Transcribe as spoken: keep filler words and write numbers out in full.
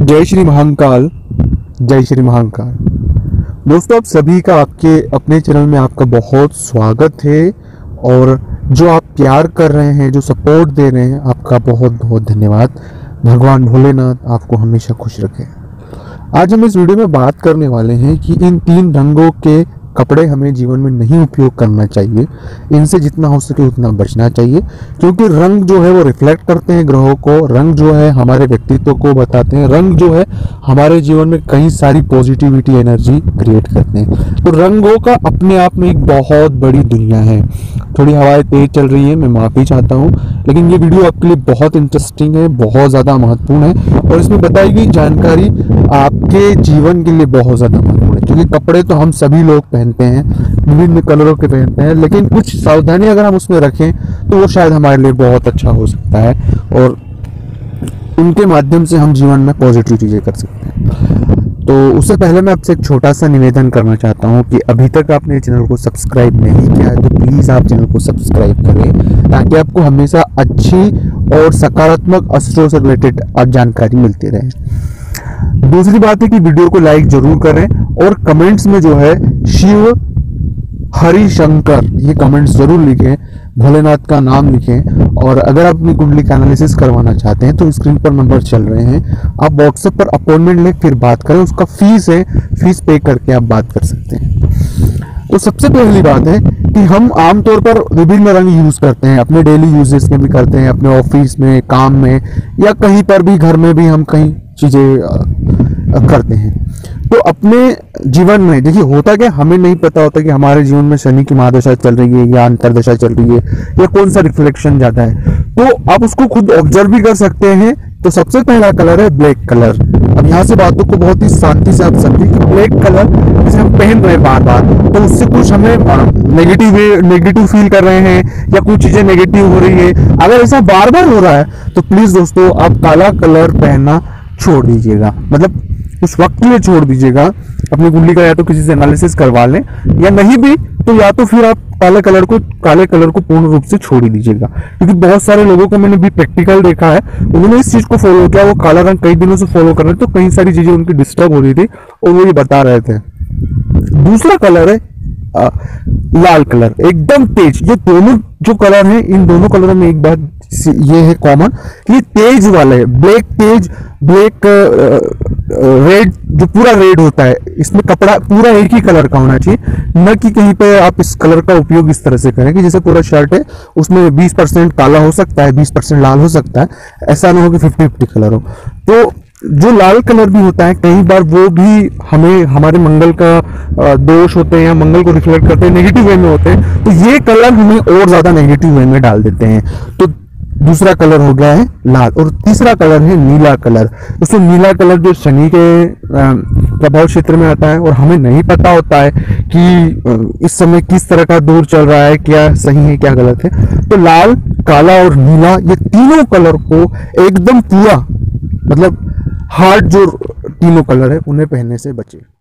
जय श्री महाकाल, जय श्री महाकाल। दोस्तों, आप सभी का आपके अपने चैनल में आपका बहुत स्वागत है और जो आप प्यार कर रहे हैं, जो सपोर्ट दे रहे हैं, आपका बहुत बहुत धन्यवाद। भगवान भोलेनाथ आपको हमेशा खुश रखे। आज हम इस वीडियो में बात करने वाले हैं कि इन तीन रंगों के कपड़े हमें जीवन में नहीं उपयोग करना चाहिए। इनसे जितना हो सके उतना बचना चाहिए, क्योंकि रंग जो है वो रिफ्लेक्ट करते हैं ग्रहों को। रंग जो है हमारे व्यक्तित्व को बताते हैं। रंग जो है हमारे जीवन में कई सारी पॉजिटिविटी एनर्जी क्रिएट करते हैं। तो रंगों का अपने आप में एक बहुत बड़ी दुनिया है। थोड़ी हवाएं तेज चल रही है, मैं माफ़ी चाहता हूँ, लेकिन ये वीडियो आपके लिए बहुत इंटरेस्टिंग है, बहुत ज़्यादा महत्वपूर्ण है और इसमें बताई गई जानकारी आपके जीवन के लिए बहुत ज़्यादा महत्वपूर्ण है। क्योंकि कपड़े तो हम सभी लोग पहनते हैं, विभिन्न कलरों के पहनते हैं, लेकिन कुछ सावधानी अगर हम उसमें रखें तो वो शायद हमारे लिए बहुत अच्छा हो सकता है और उनके माध्यम से हम जीवन में पॉजिटिव चीज़ें कर सकते हैं। तो उससे पहले मैं आपसे एक छोटा सा निवेदन करना चाहता हूं कि अभी तक आपने चैनल को सब्सक्राइब नहीं किया है तो प्लीज़ आप चैनल को सब्सक्राइब करें, ताकि आपको हमेशा अच्छी और सकारात्मक अस्त्रों से रिलेटेड जानकारी मिलती रहे। दूसरी बात है कि वीडियो को लाइक जरूर करें और कमेंट्स में जो है शिव हरि शंकर ये कमेंट्स जरूर लिखें, भोलेनाथ का नाम लिखें। और अगर आप अपनी कुंडली का एनालिसिस करवाना चाहते हैं तो स्क्रीन पर नंबर चल रहे हैं, आप व्हाट्सएप पर अपॉइंटमेंट लें, फिर बात करें। उसका फीस है, फीस पे करके आप बात कर सकते हैं। तो सबसे पहली बात है कि हम आमतौर पर विभिन्न रंग यूज करते हैं, अपने डेली यूजेस में भी करते हैं, अपने ऑफिस में, काम में या कहीं पर भी, घर में भी हम कई चीजें करते हैं। तो अपने जीवन में देखिए होता क्या, हमें नहीं पता होता कि हमारे जीवन में शनि की महादशा चल रही है या अंतरदशा चल रही है या कौन सा रिफ्लेक्शन ज्यादा है। तो आप उसको खुद ऑब्जर्व भी कर सकते हैं। तो सबसे पहला कलर है ब्लैक कलर। अब यहाँ से बातों को बहुत ही शांति से आप समझिए कि ब्लैक कलर जिसे हम पहन रहे हैं बार बार, तो उससे कुछ हमें नेगेटिव नेगेटिव फील कर रहे हैं या कुछ चीजें नेगेटिव हो रही है। अगर ऐसा बार बार हो रहा है तो प्लीज दोस्तों आप काला कलर पहनना छोड़ दीजिएगा, मतलब उस वक्त के लिए छोड़ दीजिएगा। अपनी कुंडली का या तो किसी से एनालिसिस करवा लें, या नहीं भी तो या तो फिर आप काले कलर को काले कलर को पूर्ण रूप से छोड़ ही दीजिएगा। क्योंकि बहुत सारे लोगों को मैंने भी प्रैक्टिकल देखा है, उन्होंने इस चीज को फॉलो किया, वो काला रंग कई दिनों से फॉलो कर रहे थे, तो कई सारी चीजें उनकी डिस्टर्ब हो रही थी और वो ये बता रहे थे। दूसरा कलर है आ, लाल कलर, एकदम तेज। ये दोनों जो कलर हैं, इन दोनों कलरों में एक बात ये है कॉमन कि ये तेज वाले, ब्लैक तेज, ब्लैक रेड, जो पूरा रेड होता है, इसमें कपड़ा पूरा एक ही कलर का होना चाहिए, न कि कहीं पे आप इस कलर का उपयोग इस तरह से करें कि जैसे पूरा शर्ट है उसमें बीस परसेंट काला हो सकता है, बीस परसेंट लाल हो सकता है, ऐसा ना हो कि फिफ्टी फिफ्टी कलर हो। तो जो लाल कलर भी होता है कई बार वो भी हमें हमारे मंगल का दोष होते हैं या मंगल को रिफ्लेक्ट करते हैं, नेगेटिव वे में होते हैं, तो ये कलर हमें और ज्यादा नेगेटिव वे में डाल देते हैं। तो दूसरा कलर हो गया है लाल। और तीसरा कलर है नीला कलर। दोस्तों नीला कलर जो शनि के प्रभाव क्षेत्र में आता है और हमें नहीं पता होता है कि इस समय किस तरह का दौर चल रहा है, क्या सही है क्या गलत है। तो लाल, काला और नीला ये तीनों कलर को एकदम पूरा, मतलब हार्ड जो तीनों कलर है उन्हें पहनने से बचे।